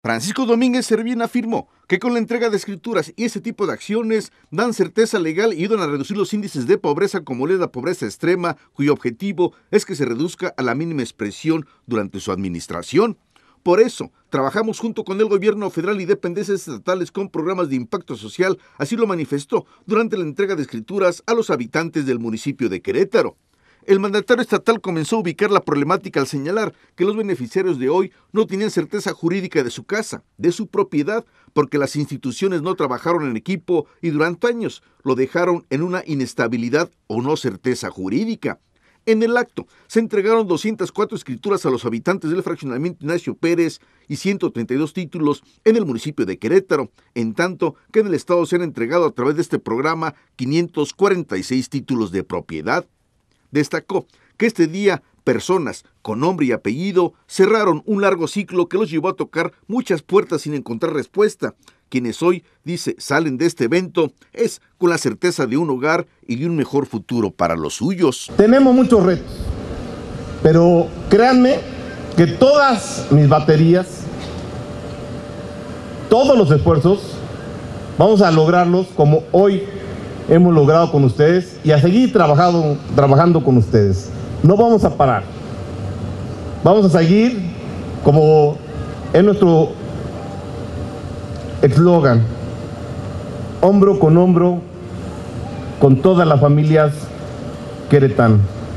Francisco Domínguez Servién afirmó que con la entrega de escrituras y ese tipo de acciones dan certeza legal y ayudan a reducir los índices de pobreza como es la pobreza extrema, cuyo objetivo es que se reduzca a la mínima expresión durante su administración. Por eso, trabajamos junto con el gobierno federal y dependencias estatales con programas de impacto social, así lo manifestó durante la entrega de escrituras a los habitantes del municipio de Querétaro. El mandatario estatal comenzó a ubicar la problemática al señalar que los beneficiarios de hoy no tenían certeza jurídica de su casa, de su propiedad, porque las instituciones no trabajaron en equipo y durante años lo dejaron en una inestabilidad o no certeza jurídica. En el acto se entregaron 204 escrituras a los habitantes del fraccionamiento Ignacio Pérez y 132 títulos en el municipio de Querétaro, en tanto que en el estado se han entregado a través de este programa 546 títulos de propiedad. Destacó que este día personas con nombre y apellido cerraron un largo ciclo que los llevó a tocar muchas puertas sin encontrar respuesta. Quienes hoy, dice, salen de este evento es con la certeza de un hogar y de un mejor futuro para los suyos. Tenemos muchos retos, pero créanme que todas mis baterías, todos los esfuerzos, vamos a lograrlos como hoy hemos logrado con ustedes y a seguir trabajando con ustedes. No vamos a parar. Vamos a seguir como es nuestro eslogan, hombro con todas las familias queretanas.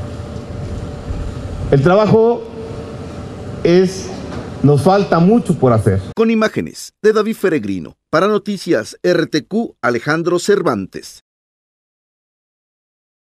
El trabajo nos falta mucho por hacer. Con imágenes de David Peregrino, para Noticias RTQ, Alejandro Cervantes.